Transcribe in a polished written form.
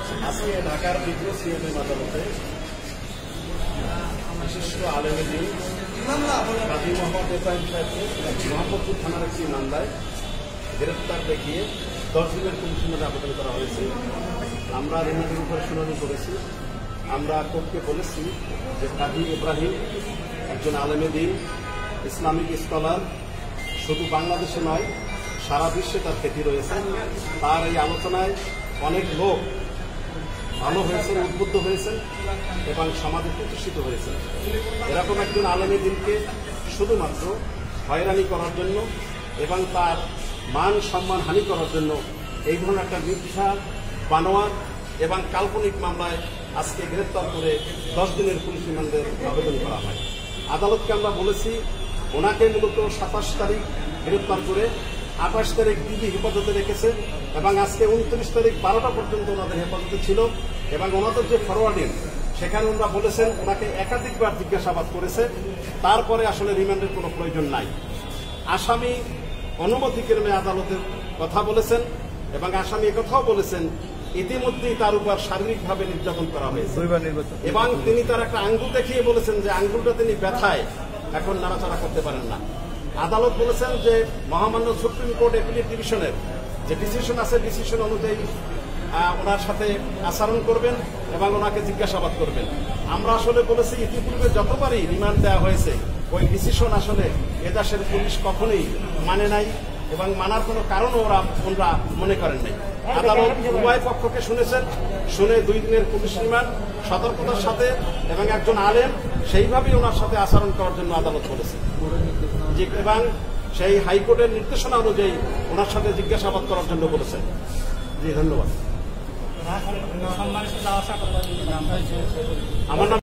আজকে ঢাকার বিজ্ঞ সিএমএম আদালতে বিশিষ্ট আলেমে দিন কাজী মোহাম্মদ ইব্রাহিম সাহেবকে মোহাম্মদপুর থানার একটি মামলায় গ্রেপ্তার দেখিয়ে 10 দিনের পুলিশ রিমান্ডে আবেদন করা হয়েছে। আমরা রিমান্ডের উপরে শুনানি করেছি। আমরা কোর্টকে বলেছি যে কাজী ইব্রাহিম একজন আলেমে দিন, ইসলামিক স্কলার, শুধু বাংলাদেশে নয় সারা বিশ্বে তার খ্যাতি রয়েছে। তার এই আলোচনায় অনেক লোক ভালো হয়েছেন, উদ্বুদ্ধ হয়েছেন এবং সমাজে প্রতিষ্ঠিত হয়েছেন। এরকম একজন আলেমে দিনকে শুধুমাত্র হয়রানি করার জন্য এবং তার মান সম্মান হানি করার জন্য এই ধরনের একটা মিথ্যা, বানোয়াট এবং কাল্পনিক মামলায় আজকে গ্রেপ্তার করে 10 দিনের পুলিশ রিমান্ডের আবেদন করা হয়। আদালতকে আমরা বলেছি ওনাকে মূলত 27 তারিখ গ্রেপ্তার করে 28 তারিখ ডিবি হেফাজতে রেখেছে এবং আজকে 29 তারিখ 12টা পর্যন্ত ওনাদের হেফাজতে ছিল এবং ওনাদের যে ফরওয়ার্ডিং সেখানে ওনারা বলেছেন ওনাকে একাধিকবার জিজ্ঞাসাবাদ করেছে, তারপরে আসলে রিমান্ডের কোনো প্রয়োজন নাই। আসামি অনুমতিক্রমে আদালতের কথা বলেছেন এবং আসামি একথাও বলেছেন ইতিমধ্যেই তার উপর শারীরিকভাবে নির্যাতন করা হয়েছে এবং তিনি তার একটা আঙ্গুল দেখিয়ে বলেছেন যে আঙ্গুলটা তিনি ব্যথায় এখন নাড়াচাড়া করতে পারেন না। আদালত বলেছেন যে মহামান্য সুপ্রিম কোর্ট অ্যাপিলেট ডিভিশনের যে ডিসিশন আছে ডিসিশন অনুযায়ী ওনার সাথে আচরণ করবেন এবং ওনাকে জিজ্ঞাসাবাদ করবেন। আমরা আসলে বলেছি ইতিপূর্বে যতবারই রিমান্ড দেওয়া হয়েছে ওই ডিসিশন আসলে এদেশের পুলিশ কখনোই মানে নাই এবং মানার কোনো কারণও ওনারা মনে করেন নাই। আদালত উভয় পক্ষকে শুনেছেন, শুনে 2 দিনের পুলিশ রিমান্ড সতর্কতার সাথে এবং একজন আলেম সেইভাবেই ওনার সাথে আচরণ করার জন্য আদালত বলেছে এবং সেই হাইকোর্টের নির্দেশনা অনুযায়ী ওনার সাথে জিজ্ঞাসাবাদ করার জন্য বলেছেন। জি, ধন্যবাদ। আমার নাম